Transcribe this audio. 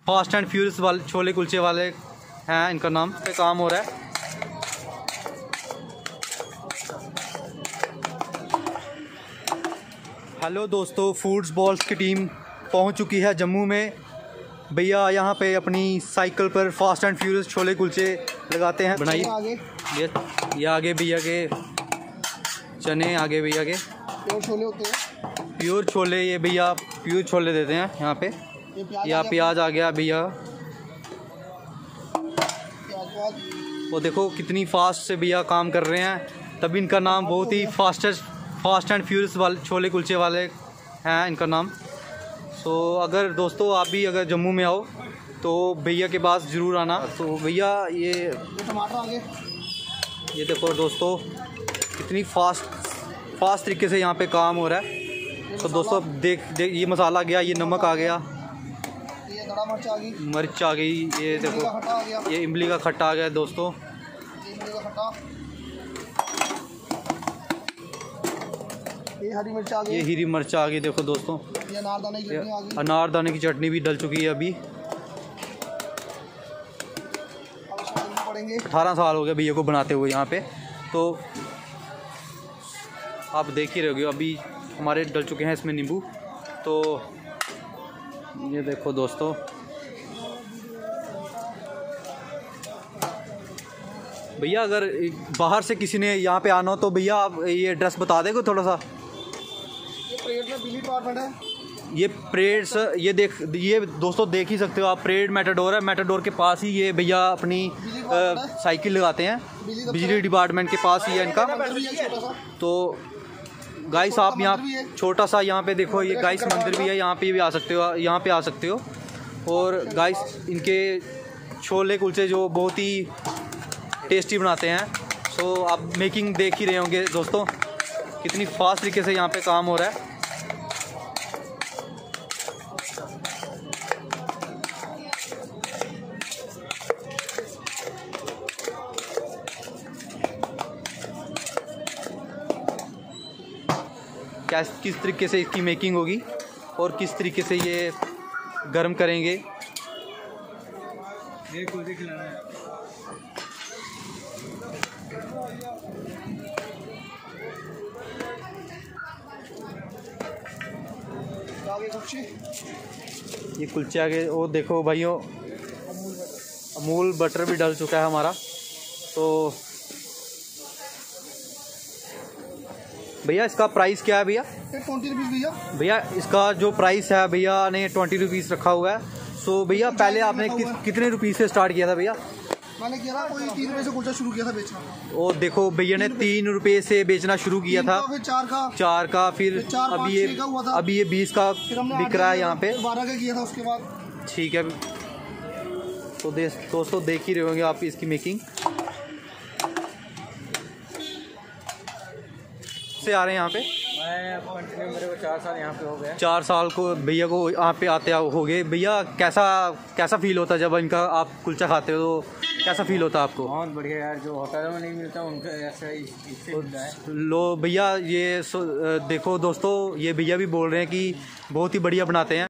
Fast and furious वाले छोले कुलचे वाले हैं, इनका नाम पे काम हो रहा है। हेलो दोस्तों, फूड्स बॉल्स की टीम पहुंच चुकी है जम्मू में। भैया यहाँ पे अपनी साइकिल पर fast and furious chole kulche लगाते हैं। बनाइए ये आगे भैया के चने, आगे भैया के प्योर छोले होते हैं। प्योर छोले, ये भैया प्योर छोले देते हैं यहाँ पे। या प्याज आ गया भैया, वो देखो कितनी फास्ट से भैया काम कर रहे हैं। तभी इनका नाम बहुत ही फास्ट एंड फ्यूरियस वाले छोले कुलचे वाले हैं, इनका नाम। सो अगर दोस्तों आप भी अगर जम्मू में आओ तो भैया के पास ज़रूर आना। तो भैया ये टमाटर आ गए, ये देखो दोस्तों कितनी फास्ट तरीके से यहाँ पे काम हो रहा है। तो दोस्तों देख ये मसाला गया, ये नमक आ गया, ये गड़ा मिर्च आ गई, मिर्च आ गई, ये देखो ये इमली का खट्टा आ गया दोस्तों, ये हरी मिर्च आ गई, ये हरी मिर्च आ गई। देखो दोस्तों ये अनारदाने की चटनी आ गई, अनारदाने की चटनी भी डल चुकी है अभी। 18 साल हो गए भैया को बनाते हुए यहाँ पे। तो आप देख ही रहोगे अभी हमारे डल चुके हैं इसमें नींबू। तो ये देखो दोस्तों, भैया अगर बाहर से किसी ने यहाँ पे आना हो तो भैया आप ये एड्रेस बता देंगे थोड़ा सा। ये परेड में बिजली डिपार्टमेंट है। ये परेड ये दोस्तों देख ही सकते हो आप, परेड मेटाडोर है। मेटाडोर के पास ही ये भैया अपनी साइकिल लगाते हैं। बिजली डिपार्टमेंट के पास ही है इनका। तो गाइस आप यहाँ छोटा सा यहाँ पे देखो, ये गाइस मंदिर भी है, यहाँ पे भी आ सकते हो, यहाँ पे आ सकते हो। और गाइस इनके छोले कुलचे जो बहुत ही टेस्टी बनाते हैं। सो आप मेकिंग देख ही रहे होंगे दोस्तों, कितनी फास्ट तरीके से यहाँ पे काम हो रहा है। किस तरीके से इसकी मेकिंग होगी और किस तरीके से ये गर्म करेंगे। ये कुलचे खिलाना है। ये कुलचे आगे वो देखो भाइयों, अमूल बटर भी डल चुका है हमारा। तो भैया इसका प्राइस क्या है भैया? 20 रुपीज़ भैया। भैया इसका जो प्राइस है भैया ने 20 रुपीज़ रखा हुआ है। सो भैया पहले आपने कितने रुपीज़ से स्टार्ट किया था भैया? मैंने किया था कोई 3 रुपये से कुलचा शुरू किया था बेचना। वो देखो भैया ने 3 रुपये से बेचना शुरू किया था, फिर 4 का, फिर अभी ये 20 का बिक रहा है यहाँ पे। 12 का किया था उसके बाद। ठीक है। तो दोस्तों देख ही रहे होंगे आप इसकी मेकिंग से आ रहे हैं यहाँ पे। मैं कंटिन्यू मेरे को 4 साल यहाँ पे हो गए। 4 साल को भैया को यहाँ पे आते हो गए। भैया कैसा फील होता है जब इनका आप कुलचा खाते हो? तो कैसा फील होता है आपको? बहुत बढ़िया यार, जो होटलों में नहीं मिलता उनका ऐसा इससे मिलता है। लो भैया ये देखो दोस्तों, ये भैया भी बोल रहे हैं कि बहुत ही बढ़िया बनाते हैं।